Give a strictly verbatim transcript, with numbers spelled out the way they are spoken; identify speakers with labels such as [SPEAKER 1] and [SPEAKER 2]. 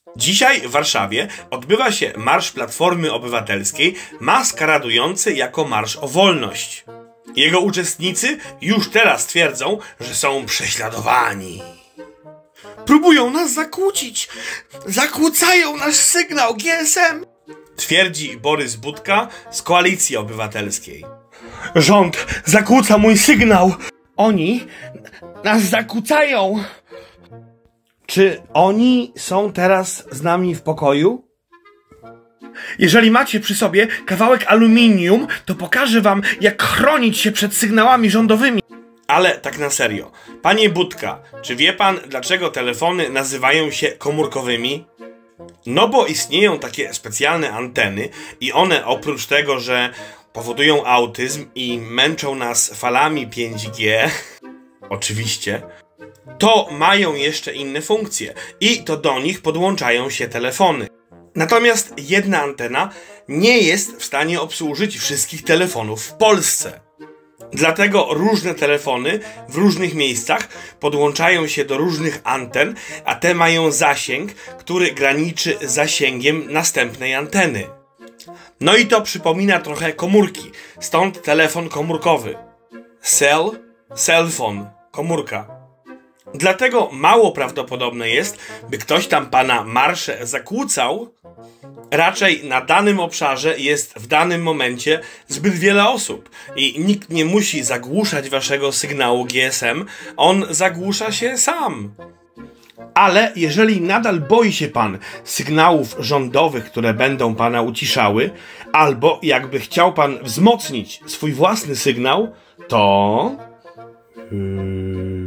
[SPEAKER 1] Dzisiaj w Warszawie odbywa się Marsz Platformy Obywatelskiej maskaradujący jako Marsz o Wolność. Jego uczestnicy już teraz twierdzą, że są prześladowani. Próbują nas zakłócić! Zakłócają nasz sygnał G S M! Twierdzi Borys Budka z Koalicji Obywatelskiej. Rząd zakłóca mój sygnał! Oni nas zakłócają! Czy oni są teraz z nami w pokoju? Jeżeli macie przy sobie kawałek aluminium, to pokażę wam, jak chronić się przed sygnałami rządowymi. Ale tak na serio. Panie Budka, czy wie pan, dlaczego telefony nazywają się komórkowymi? No bo istnieją takie specjalne anteny i one oprócz tego, że powodują autyzm i męczą nas falami pięć G, oczywiście, to mają jeszcze inne funkcje i to do nich podłączają się telefony. Natomiast jedna antena nie jest w stanie obsłużyć wszystkich telefonów w Polsce. Dlatego różne telefony w różnych miejscach podłączają się do różnych anten, a te mają zasięg, który graniczy z zasięgiem następnej anteny. No i to przypomina trochę komórki, stąd telefon komórkowy. Cell, cellphone, komórka. Dlatego mało prawdopodobne jest, by ktoś tam pana marsze zakłócał. Raczej na danym obszarze jest w danym momencie zbyt wiele osób i nikt nie musi zagłuszać waszego sygnału G S M, on zagłusza się sam. Ale jeżeli nadal boi się pan sygnałów rządowych, które będą pana uciszały, albo jakby chciał pan wzmocnić swój własny sygnał, to... Hmm...